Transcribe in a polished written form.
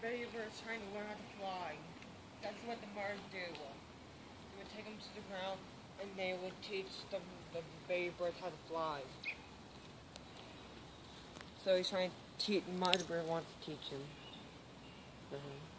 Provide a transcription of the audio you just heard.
baby birds trying to learn how to fly. That's what the birds do. They would take them to the ground and they would teach the baby birds how to fly. So he's trying to teach, the mother bird wants to teach him.